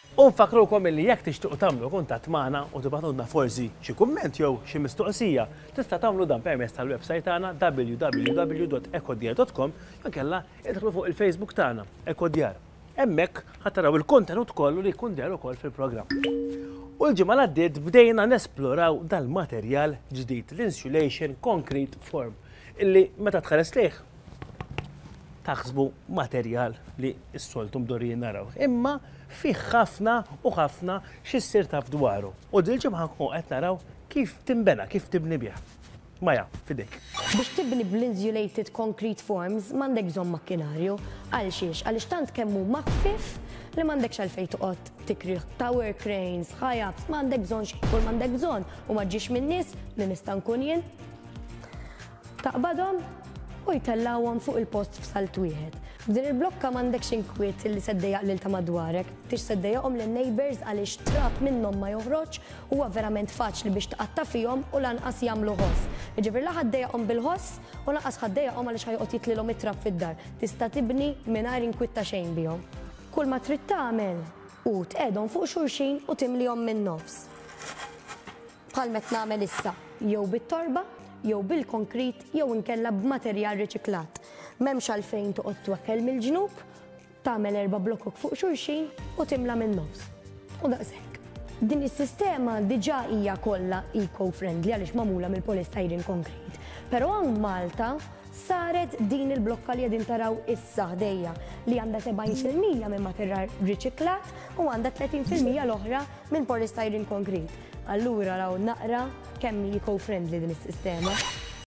U nfakrukom li jekk tixtiequ tagħmlu kuntatt magħna u tibgħatulna forsi xi kumment jew xi mistoqsija, tista' tagħmlu dan permezz tal-website tagħna www.ecodjar.com jew kellha idħlu fuq il-Facebook tagħna Ecodjar. Hemmhekk ħadd taraw il-kontenut kollu li jkun der ukoll fil-programm. U l-ġimgħa l-għaddiet bdejna nesploraw dal-materjal ġdid l-insulation concrete form illi meta tħares lejh taħsbu materjal li s-soltu mdorrijin naraw. Imma fih ħafna u ħafna x'issir taf dwaru. U dil-ġimgħa qed naraw kif timbena, kif tibni bih. Maja, fidejk. Biex tibni bl-insulated concrete forms m'għandek bżonn makkinarju. Għal xiex, għaliex tant kemm hu maħfif li m'għandekx għalfejn toqgħod tikrih tower cranes, high-ups, m'għandek bżonn xi kull m'għandek bżonn u ma ġiex min nies li nista' nkun jien. Taqbadhom u jtellawhom fuq il-post f'salt wieħed. B'din il-blokka m'għandekx inkwiet li seddejjaq lil ta' madwarek, tix seddejjaqhom lin-neighbors għaliex trap minnhom ma joħroġ huwa verament faċli biex taqatta' fihom u lanqas jagħmlu ħoss. Jiġifier la ħaddejjaqhom bil-ħoss u lanqas ħaddejjaqhom għaliex ħajqgħod jitlilhom it-trap fid-dar. Tista' tibni mingħajr inkwitta xejn bihom. Kull ma trid tagħmel u tqegħdhom fuq xulxin u timlihom min-nofs. Bħal meta nagħmel issa, jew bit-torba, jew bil-konkrit, jew inkella b'materjal riċiklat. M'hemmx għalfejn toqgħod twekkel mill-ġnub, tagħmel 4 blokkok fuq xulxin u timla min-nofs. U daqshekk. Din is-sistema diġà hija kollha eco-friendly għaliex magħmula mill-polystyrene concrete. Però hawn Malta saret din il-blokka li qegħdin taraw issa ħdejja li għandha 70% minn materjal riċiklat u għandha 30% l-oħra minn polystyrene concrete. Allura raw naqra kemm eco-friendly din is-sistema.